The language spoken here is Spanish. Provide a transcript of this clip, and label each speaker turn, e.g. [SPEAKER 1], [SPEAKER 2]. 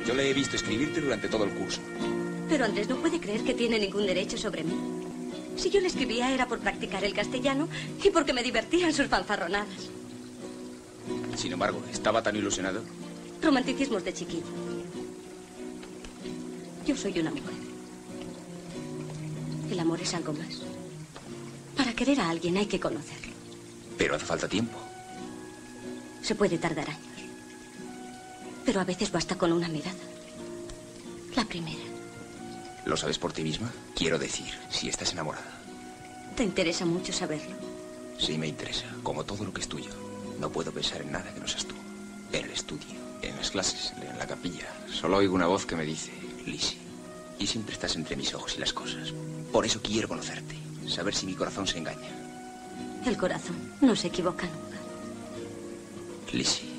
[SPEAKER 1] Yo le he visto escribirte durante todo el curso.
[SPEAKER 2] Pero Andrés no puede creer que tiene ningún derecho sobre mí. Si yo le escribía era por practicar el castellano y porque me divertían sus fanfarronadas.
[SPEAKER 1] Sin embargo, estaba tan ilusionado.
[SPEAKER 2] Romanticismos de chiquillo. Yo soy una mujer. El amor es algo más. Para querer a alguien hay que conocerlo.
[SPEAKER 1] Pero hace falta tiempo.
[SPEAKER 2] Se puede tardar años. Pero a veces basta con una mirada. La primera.
[SPEAKER 1] ¿Lo sabes por ti misma? Quiero decir, si estás enamorada.
[SPEAKER 2] ¿Te interesa mucho saberlo?
[SPEAKER 1] Sí, me interesa. Como todo lo que es tuyo. No puedo pensar en nada que no seas tú. En el estudio, en las clases, en la capilla. Solo oigo una voz que me dice, Lizzie. Y siempre estás entre mis ojos y las cosas. Por eso quiero conocerte. Saber si mi corazón se engaña.
[SPEAKER 2] El corazón no se equivoca nunca.
[SPEAKER 1] Lizzie.